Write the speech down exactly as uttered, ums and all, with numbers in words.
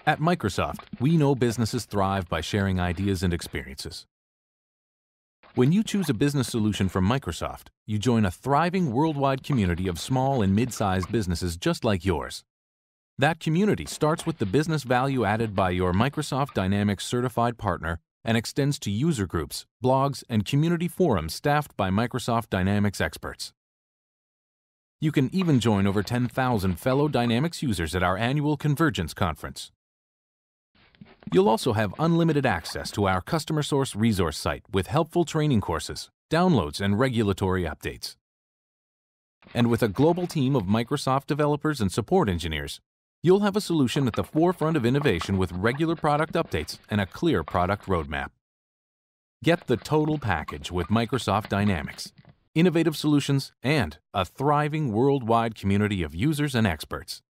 At Microsoft, we know businesses thrive by sharing ideas and experiences. When you choose a business solution from Microsoft, you join a thriving worldwide community of small and mid-sized businesses just like yours. That community starts with the business value added by your Microsoft Dynamics certified partner and extends to user groups, blogs, and community forums staffed by Microsoft Dynamics experts. You can even join over ten thousand fellow Dynamics users at our annual Convergence conference. You'll also have unlimited access to our customer source resource site with helpful training courses, downloads, and regulatory updates. And with a global team of Microsoft developers and support engineers, you'll have a solution at the forefront of innovation with regular product updates and a clear product roadmap. Get the total package with Microsoft Dynamics, innovative solutions, and a thriving worldwide community of users and experts.